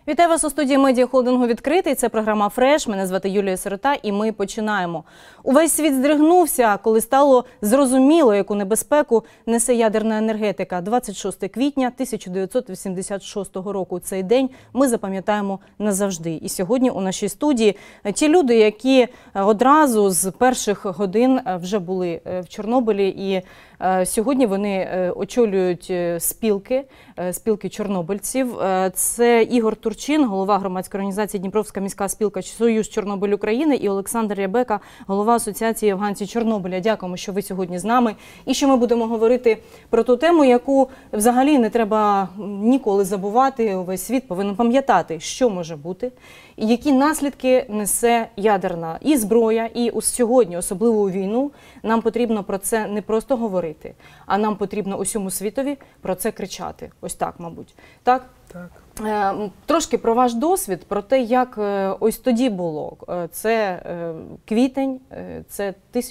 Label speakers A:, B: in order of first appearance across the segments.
A: Вітаю вас у студії медіахолдингу «Відкритий». Це програма «Фреш». Мене звати Юлія Сирота і ми починаємо. Увесь світ здригнувся, коли стало зрозуміло, яку небезпеку несе ядерна енергетика. 26 квітня 1986 року. Цей день ми запам'ятаємо назавжди. І сьогодні у нашій студії ті люди, які одразу з перших годин вже були в Чорнобилі. І сьогодні вони очолюють спілки чорнобильців. Це Ігор Турчин, голова громадської організації «Дніпровська міська спілка Союз Чорнобиль України» і Олександр Рябека, голова Асоціації афганців Чорнобиля. Дякуємо, що ви сьогодні з нами. І що ми будемо говорити про ту тему, яку взагалі не треба ніколи забувати. Увесь світ повинен пам'ятати, що може бути, і які наслідки несе ядерна і зброя. І сьогодні, особливо у війну, нам потрібно про це не просто говорити, а нам потрібно усьому світові про це кричати. Ось так, мабуть. Так?
B: Так.
A: Трошки про ваш досвід, про те, як ось тоді було. Це квітень, це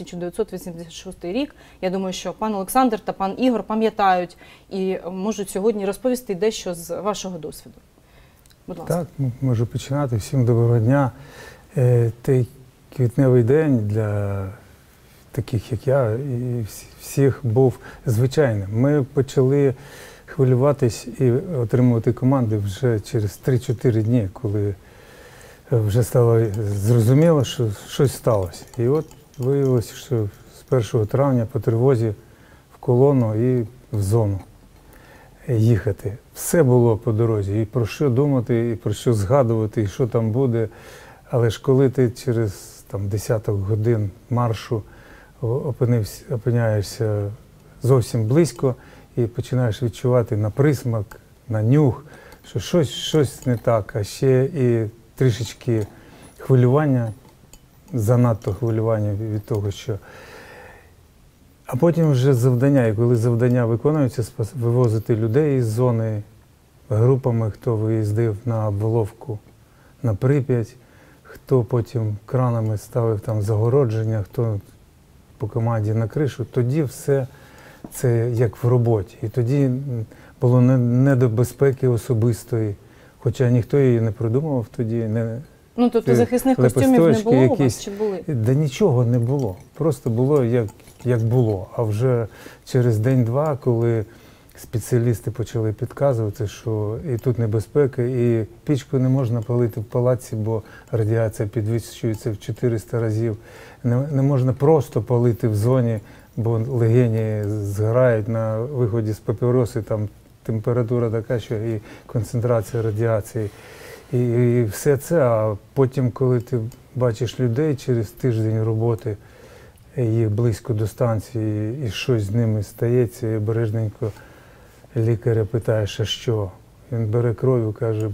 A: 1986 рік. Я думаю, що пан Олександр та пан Ігор пам'ятають і можуть сьогодні розповісти дещо з вашого досвіду. Будь ласка.
B: Так, можу починати. Всім доброго дня. Той квітневий день для таких, як я, і всіх був звичайним. Ми почали хвилюватись і отримувати команди вже через 3-4 дні, коли вже стало зрозуміло, що щось сталося. І от виявилося, що з 1 травня по тривозі в колону і в зону їхати. Все було по дорозі, і про що думати, і про що згадувати, і що там буде. Але ж коли ти через десяток годин маршу опиняєшся зовсім близько і починаєш відчувати на присмак, на нюх, що щось не так, а ще і трішечки хвилювання, занадто хвилювання від того, що... А потім вже завдання, і коли завдання виконуються, вивозити людей із зони групами, хто виїздив на Воловку, на Прип'ять, хто потім кранами ставив там загородження, хто по команді на кришу, тоді все це як в роботі. І тоді було не до безпеки особистої, хоча ніхто її не придумував тоді.
A: Ну, тобто захисних костюмів не було у вас, чи були?
B: Да нічого не було. Просто було як було. А вже через день-два, коли спеціалісти почали підказувати, що і тут небезпека, і пічку не можна палити в палаці, бо радіація підвищується в 400 разів. Не можна просто палити в зоні, бо легені згорають на виході з папіроси, там температура така, що і концентрація радіації. І все це, а потім, коли ти бачиш людей через тиждень роботи, їх близько до станції, і щось з ними стається, і обережненько лікаря питаєш, а що? Він бере кров і каже.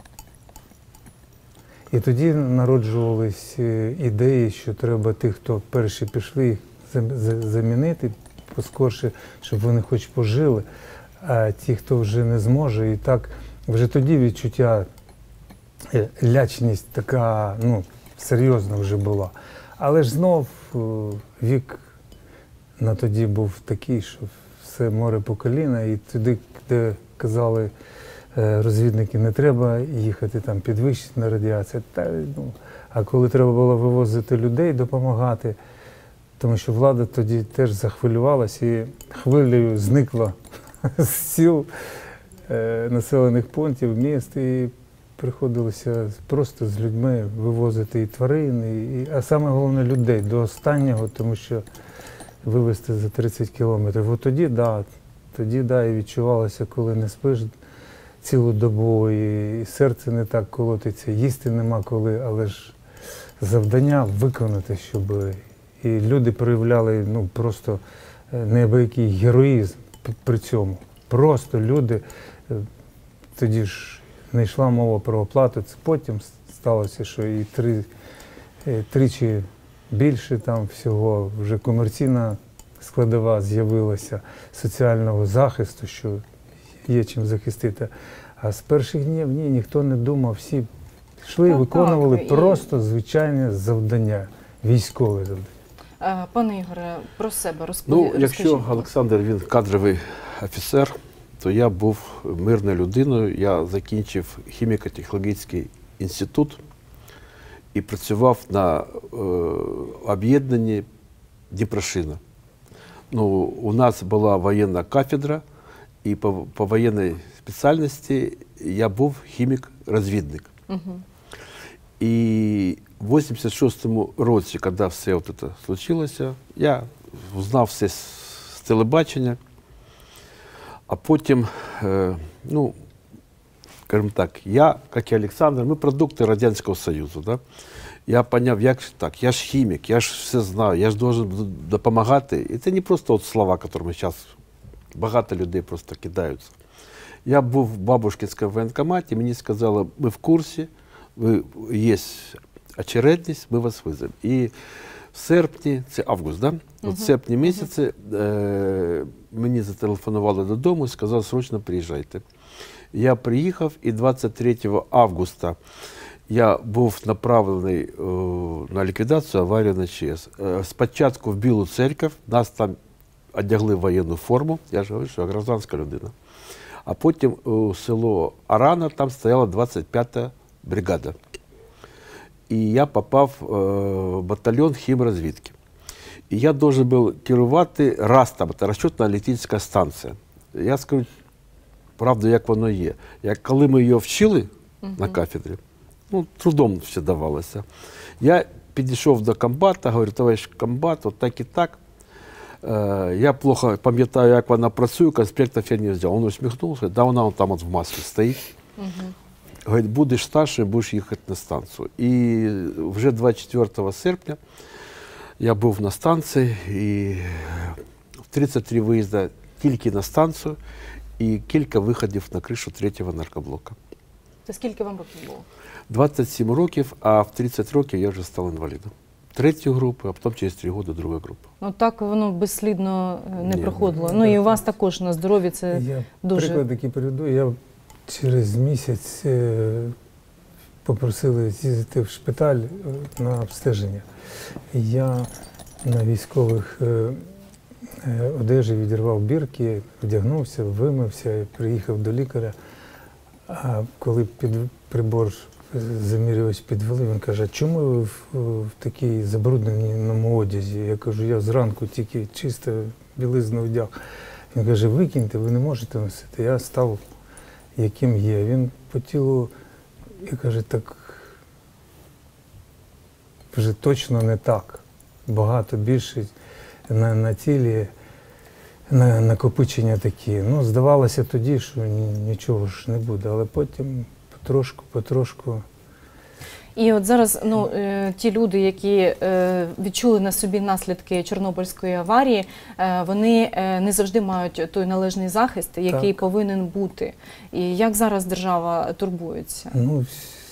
B: І тоді народжувались ідеї, що треба тих, хто перші пішли, їх замінити поскорше, щоб вони хоч пожили, а ті, хто вже не зможе. І так вже тоді відчуття, лячність така, серйозна вже була. Але ж знов вік на тоді був такий, що все море по коліна, і туди, де казали розвідники, не треба їхати, там підвищена радіація. А коли треба було вивозити людей, допомагати, тому що влада тоді теж захвилювалася і хвилею зникла з сіл, населених пунктів, міст, і приходилося просто з людьми вивозити і тварин, а саме головне людей до останнього, тому що вивезти за 30 кілометрів. От тоді, і відчувалося, коли не спиш цілу добу, і серце не так колотиться, їсти нема коли, але ж завдання виконати, щоб і люди проявляли просто неабиякий героїзм при цьому. Просто люди, тоді ж не йшла мова про оплату, це потім сталося, що і тричі більше там всього, вже комерційна складова з'явилася, соціального захисту, що є чим захистити. А з перших днів ніхто не думав, всі йшли і виконували просто звичайне завдання, військове завдання.
A: Пане Ігоре, про себе розповідайте.
C: Якщо Олександр, він кадровий офіцер, то я був мирною людиною. Я закінчив хіміко-технологічний інститут і працював на об'єднанні Дніпрошина. Ну, у нас була воєнна кафедра, і по воєнній спеціальності я був хімік-розвідник. І в 86-му році, коли все це случилося, я узнав все з телебачення, а потім, ну, скажімо так, я, як і Олександр, ми продукти Радянського Союзу. Да? Я зрозумів, як так, я ж хімік, я ж все знаю, я ж должен допомагати. І це не просто от слова, якими зараз багато людей просто кидаються. Я був в Бабушкінському воєнкоматі, мені сказали, ми в курсі, є очередність, ми вас визовемо. І в серпні, це август, да? От в серпні місяці мені зателефонували додому і сказали, срочно приїжджайте. Я приїхав, і 23 августа я був направлений на ліквідацію аварії на ЧАЕС. Спочатку в Білу церкву, нас там одягли воєнну форму, я ж говорю, що я гражданська людина. А потім у село Арана, там стояла 25-та бригада. І я попав в батальйон хімрозвідки. І я должен був керувати РАСТом, це розчетно-аналітична станція. Я скажу правду, як воно є. Коли ми її вчили на кафедрі, ну, трудом все давалося. Я підійшов до комбата, говорю, товариш комбат, от так і так. Я плохо пам'ятаю, як вона працює, конспектів я не взяв. Він усміхнувся, да, вона там от в масці стоїть. Говорить, будеш старшим, будеш їхати на станцію. І вже 24 серпня я був на станції, і 33 виїзди тільки на станцію, і кілька виходів на кришу 3-го наркоблока.
A: Це скільки вам років було?
C: 27 років, а в 30 років я вже став інвалідом. 3-ї групи, а потім через 3 роки 2-га група.
A: Ну так воно безслідно не проходило. Ну і у вас також на здоров'ї це дуже...
B: Приклад такий приведу. Я через місяць попросили з'їздити в шпиталь на обстеження. Я на військових одежі відірвав бірки, вдягнувся, вимився, приїхав до лікаря. А коли прибор замірювач підвели, він каже, чому ви в такій забрудненому одязі? Я кажу, я зранку тільки чисто білизну вдяг. Він каже, викиньте, ви не можете носити. Я став, яким є. Він по тілу, я каже, так вже точно не так. Багато більше на тілі накопичення такі. Ну, здавалося тоді, що нічого ж не буде, але потім потрошку.
A: І от зараз ті люди, які відчули на собі наслідки Чорнобильської аварії, вони не завжди мають той належний захист, який повинен бути. І як зараз держава турбується?
B: Ну,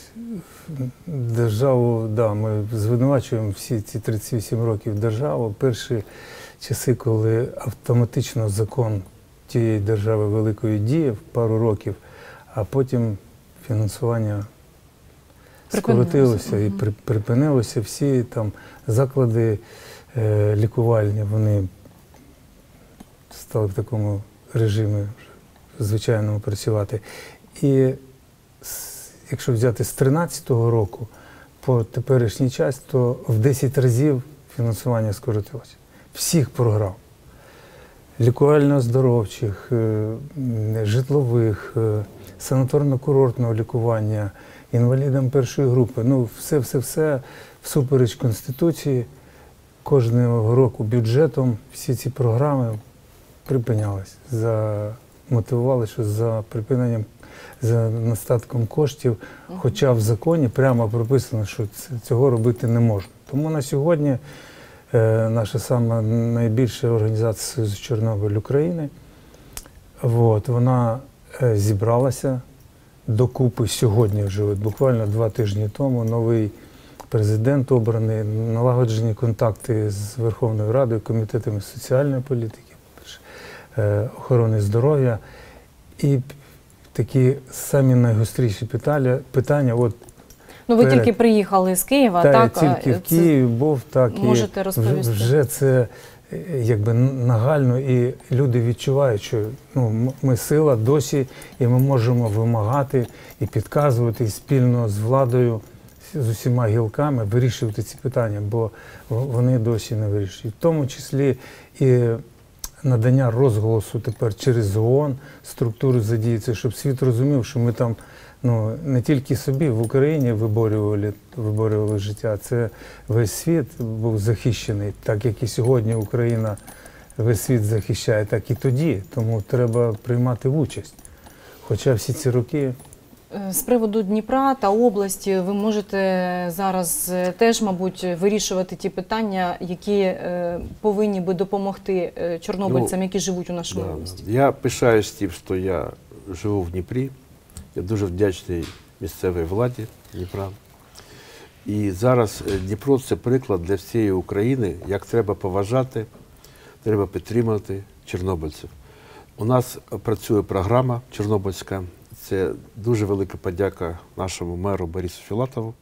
B: державу, да, ми звинувачуємо всі ці 38 років державу. Перші часи, коли автоматично закон тієї держави великої діяв, пару років, а потім фінансування скоротилося і припинилося. Всі там заклади лікувальні, вони стали в такому режимі звичайному працювати. І якщо взяти з 13-го року по теперішній час, то в 10 разів фінансування скоротилося. Всіх програм. Лікувально-оздоровчих, житлових, санаторно-курортного лікування, інвалідам першої групи. Ну, все всупереч Конституції. Кожного року бюджетом всі ці програми припинялись. Мотивували, що за припиненням, за нестатком коштів, хоча в законі прямо прописано, що цього робити не можна. Тому на сьогодні наша сама найбільша організація Союзу Чорнобиль України, вона зібралася докупи сьогодні вже, буквально 2 тижні тому, новий президент обраний, налагоджені контакти з Верховною Радою, комітетами соціальної політики, охорони здоров'я. І такі самі найгостріші питання.
A: Ну, ви тільки приїхали з Києва, так?
B: Тільки в Києві був, так.
A: Можете розповісти.
B: Вже це якби нагально, і люди відчувають, що ми сила досі, і ми можемо вимагати і підказувати, і спільно з владою, з усіма гілками вирішувати ці питання, бо вони досі не вирішують. В тому числі і надання розголосу тепер через ООН, структури задіються, щоб світ розумів, що ми там не тільки собі в Україні виборювали життя, це весь світ був захищений, так як і сьогодні Україна весь світ захищає, так і тоді. Тому треба приймати участь. Хоча всі ці роки...
A: З приводу Дніпра та області ви можете зараз теж, мабуть, вирішувати ті питання, які повинні би допомогти чорнобильцям, які живуть у нашому місті.
C: Я пишаюсь тим, що я живу в Дніпрі. Я дуже вдячний місцевій владі Дніпра. І зараз Дніпро – це приклад для всієї України, як треба поважати, треба підтримати чорнобильців. У нас працює програма чорнобильська. Це дуже велика подяка нашому меру Борису Філатову.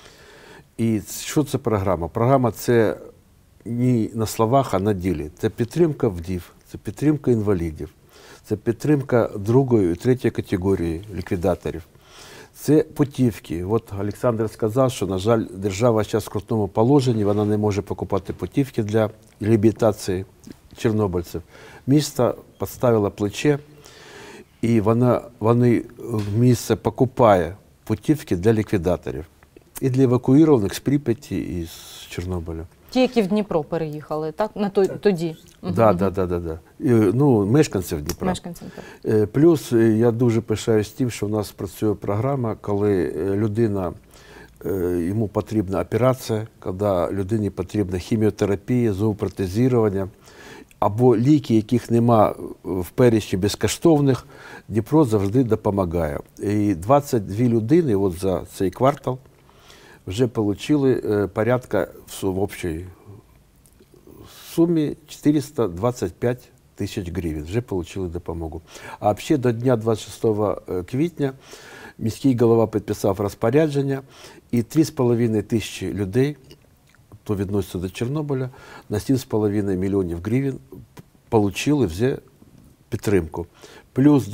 C: І що це програма? Програма – це не на словах, а на ділі. Це підтримка вдів, це підтримка інвалідів, це підтримка другої і третьої категорії ліквідаторів. Це путівки. От Олександр сказав, що, на жаль, держава зараз в скрутному положенні, вона не може покупати путівки для реабілітації чорнобильців. Місто підставило плече, і місце покупає путівки для ліквідаторів. І для евакуйованих з Прип'яті і з Чорнобиля.
A: Ті, які в Дніпро переїхали, так? Тоді?
C: Так. Мешканців Дніпра.
A: Мешканців.
C: Плюс я дуже пишаюсь тим, що у нас працює програма, коли людина, йому потрібна операція, коли людині потрібна хіміотерапія, зоопротезування, або ліки, яких нема в переліку безкоштовних, Дніпро завжди допомагає. І 22 людини от за цей квартал вже отримали порядка в общій сумі 425 тисяч гривень, вже отримали допомогу. А взагалі до дня 26 квітня міський голова підписав розпорядження, і 3,5 тисячі людей, хто відноситься до Чорнобиля, на 7,5 мільйонів гривень отримали вже підтримку. Плюс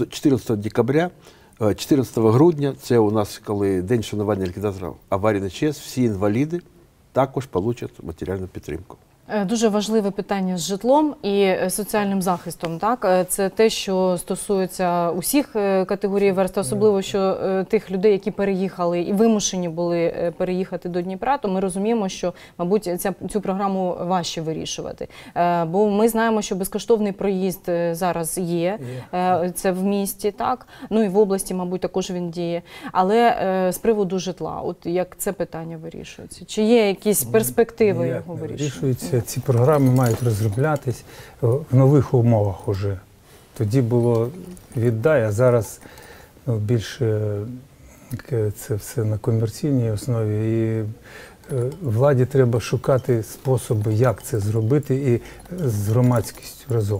C: 14 грудня, це у нас, коли День шанування ліквідаторів аварії на ЧАЕС, всі інваліди також отримають матеріальну підтримку.
A: Дуже важливе питання з житлом і соціальним захистом. Так? Це те, що стосується усіх категорій верств, особливо що тих людей, які переїхали і вимушені були переїхати до Дніпра, то ми розуміємо, що, мабуть, цю програму важче вирішувати. Бо ми знаємо, що безкоштовний проїзд зараз є, це в місті, так? Ну і в області, мабуть, також він діє. Але з приводу житла, от як це питання вирішується? Чи є якісь перспективи його вирішення?
B: Ці програми мають розроблятись в нових умовах уже. Тоді було віддай, а зараз більше це все на комерційній основі. І владі треба шукати способи, як це зробити, і з громадськістю разом.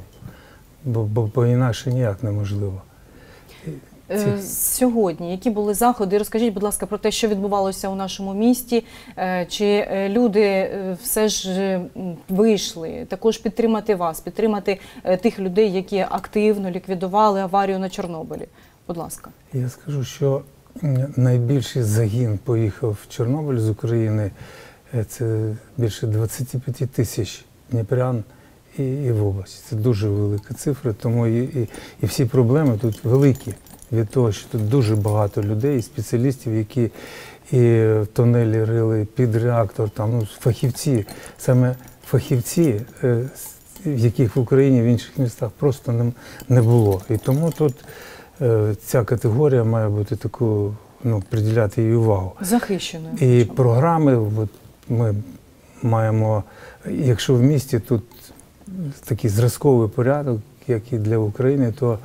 B: Бо інакше ніяк неможливо.
A: Сьогодні, які були заходи? Розкажіть, будь ласка, про те, що відбувалося у нашому місті. Чи люди все ж вийшли також підтримати вас, підтримати тих людей, які активно ліквідували аварію на Чорнобилі? Будь ласка.
B: Я скажу, що найбільший загін поїхав в Чорнобиль з України. Це більше 25 тисяч дніпрян і в області. Це дуже велика цифра, тому і всі проблеми тут великі. Від того, що тут дуже багато людей, спеціалістів, які і тунелі рили під реактор, фахівці, саме фахівці, яких в Україні, в інших містах просто не було. І тому тут ця категорія має бути таку, приділяти їй увагу.
A: Захищеною.
B: І програми ми маємо, якщо в місті тут такий зразковий порядок, як і для України, то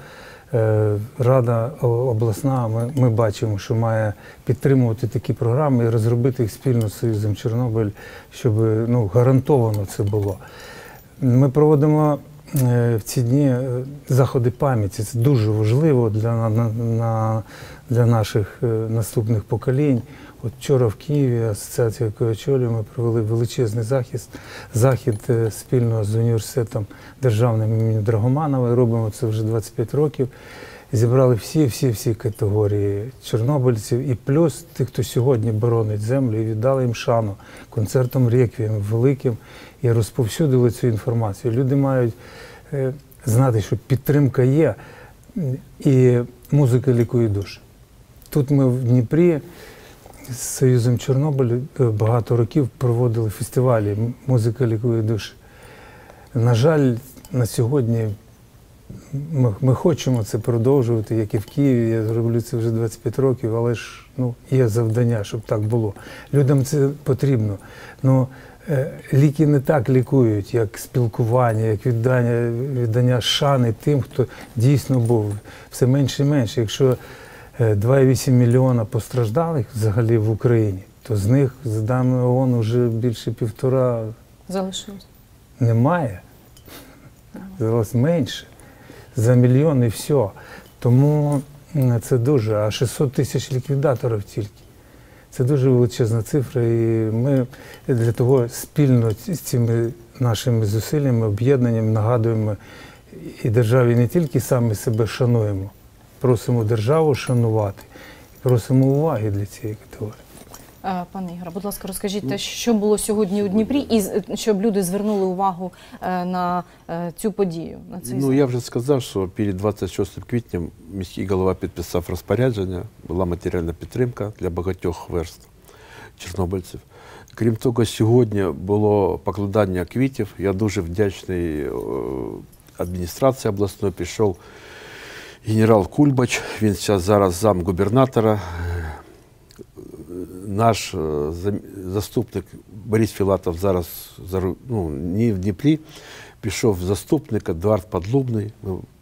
B: Рада обласна, ми бачимо, що має підтримувати такі програми і розробити їх спільно з Союзом Чорнобиль, щоб гарантовано це було. Ми проводимо в ці дні заходи пам'яті. Це дуже важливо для наших наступних поколінь. От вчора в Києві асоціація, яку я очолюю, ми провели величезний захід спільно з університетом державним імені Драгоманова. Робимо це вже 25 років. Зібрали всі категорії чорнобильців і плюс тих, хто сьогодні боронить землю, і віддали їм шану концертом реквієм великим і розповсюдили цю інформацію. Люди мають знати, що підтримка є і музика лікує душі. Тут ми в Дніпрі з Союзом Чорнобиль багато років проводили фестивалі «Музика лікує душі». На жаль, на сьогодні ми хочемо це продовжувати, як і в Києві. Я роблю це вже 25 років, але ж є завдання, щоб так було. Людям це потрібно. Ліки не так лікують, як спілкування, як віддання шани тим, хто дійсно був. Все менше і менше. Якщо 2,8 мільйона постраждалих взагалі в Україні, то з них, за даними ООН, вже більше 1,5
A: Залишилось.
B: немає. Залишилось менше. За мільйон і все. Тому це дуже. А 600 тисяч ліквідаторів тільки. Це дуже величезна цифра. І ми для того спільно з цими нашими зусиллями, об'єднанням нагадуємо і державі не тільки самі себе шануємо, просимо державу шанувати і просимо уваги для цієї категорії.
A: Пане Ігоре, будь ласка, розкажіть, що було сьогодні у Дніпрі, і щоб люди звернули увагу на цю подію, на цей захід.
C: Я вже сказав, що перед 26 квітня міський голова підписав розпорядження, була матеріальна підтримка для багатьох верств чорнобильців. Крім того, сьогодні було покладання квітів. Я дуже вдячний адміністрації обласної, пішов генерал Кульбач, він зараз замгубернатора. Наш заступник Борис Філатов зараз не в Дніпрі, пішов заступник Едуард Подлубний.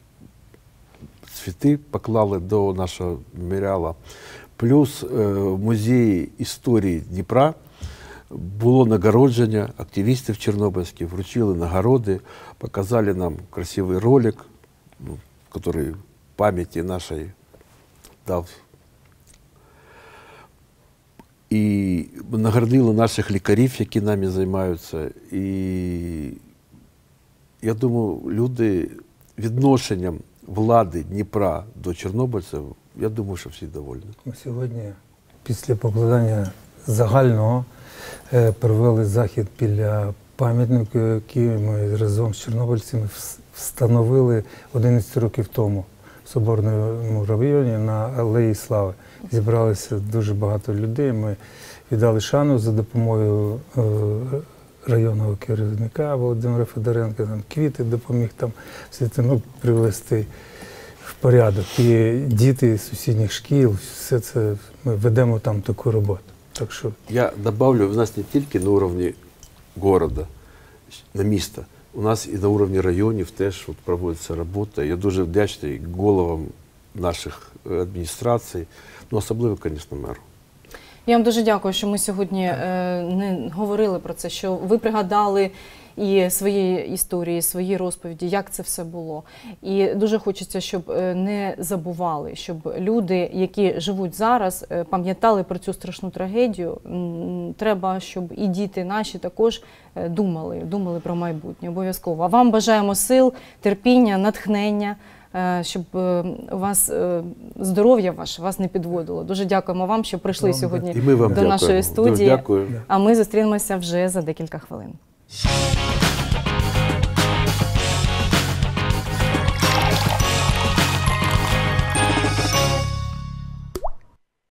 C: Цвіти поклали до нашого меморіалу. Плюс в музеї історії Дніпра було нагородження активістів чорнобильських, вручили нагороди, показали нам красивий ролик, який пам'яті нашої дав. І нагородили наших лікарів, які нами займаються. І я думаю, люди відношенням влади Дніпра до чорнобильців, я думаю, що всі довольні.
B: Ми сьогодні, після покладання загального, провели захід біля пам'ятника, який ми разом з чорнобильцями встановили 11 років тому в Соборному районі на Алеї Слави. Зібралося дуже багато людей. Ми віддали шану за допомогою районного керівника Володимира Федоренка, там квіти допоміг там світинок привести в порядок. І діти з сусідніх шкіл, все це ми ведемо там таку роботу. Так що
C: я добавлю, у нас не тільки на рівні міста, на міста, у нас і на рівні районів теж проводиться робота. Я дуже вдячний головам наших адміністрацій, особливо, звісно, меру.
A: Я вам дуже дякую, що ми сьогодні не говорили про це, що ви пригадали і свої історії, свої розповіді, як це все було. І дуже хочеться, щоб не забували, щоб люди, які живуть зараз, пам'ятали про цю страшну трагедію. Треба, щоб і діти наші також думали про майбутнє, обов'язково. А вам бажаємо сил, терпіння, натхнення, щоб у вас здоров'я ваше вас не підводило. Дуже дякуємо вам, що прийшли сьогодні до нашої студії.
C: Дякую.
A: А ми зустрінемося вже за декілька хвилин.